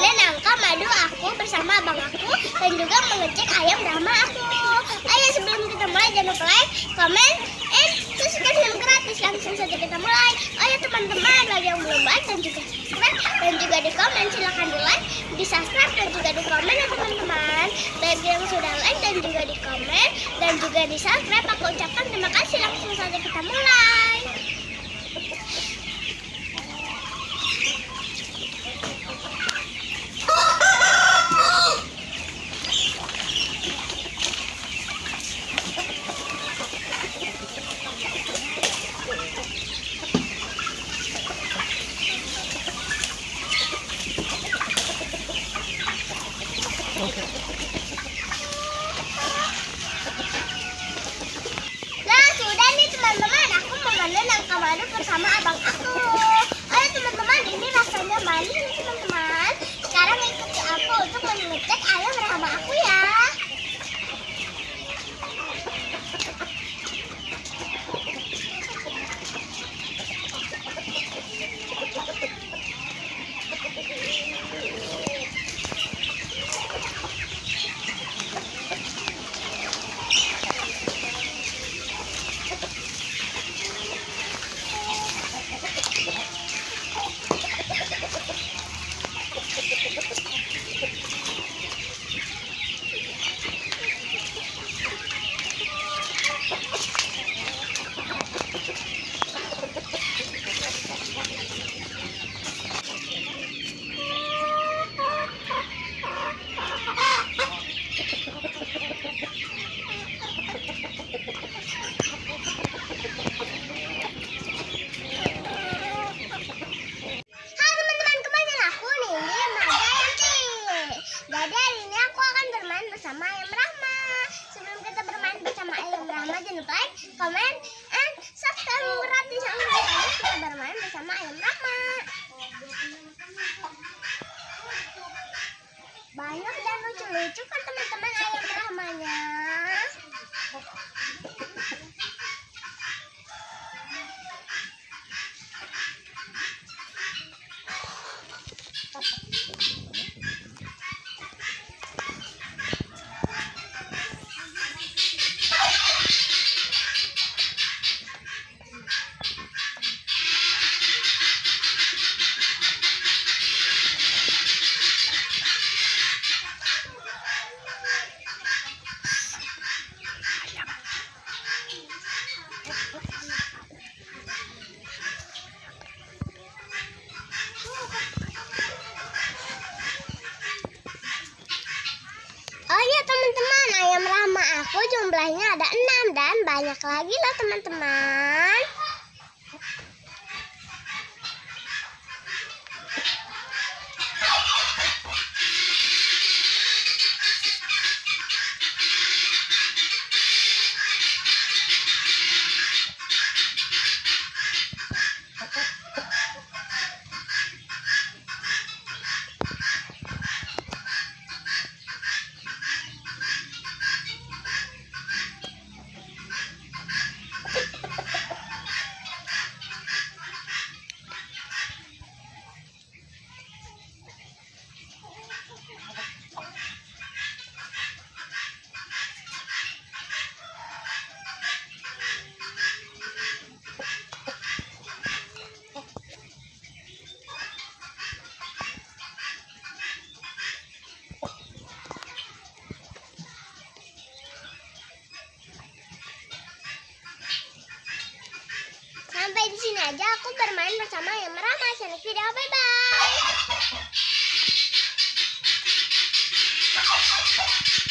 memanen nangka madu aku bersama abang aku dan juga mengecek ayam Brahma aku. Ayo sebelum kita mulai jangan lupa like, comment, and subscribe yang gratis. Langsung saja kita mulai. Ayo teman-teman, bagi yang belum like dan juga subscribe dan juga di komen, silahkan di like, di subscribe dan juga di komen ya teman-teman. Bagi yang sudah like dan juga di komen dan juga di subscribe, aku ucapkan terima kasih. Langsung saja kita mulai. Nah, sudah nih teman-teman, aku memanen nangka madu bersama abang aku. Ayo teman-teman, ini rasanya manis nih teman-teman. Sekarang ikuti aku untuk mengecek ayam Brahma aku ya. Jadi hari ini aku akan bermain bersama ayam Brahma. Sebelum kita bermain bersama ayam Brahma, jangan lupa like, comment, and subscribe gratis. Langsung saja kita bermain bersama ayam Brahma. Banyak dan lucu-lucu kan teman-teman ayam Brahmanya. Oh iya teman-teman, ayam Brahma aku jumlahnya ada 6 dan banyak lagi loh teman-teman. Sampai di sini aja aku bermain bersama ayam Brahma. Sampai video, bye bye.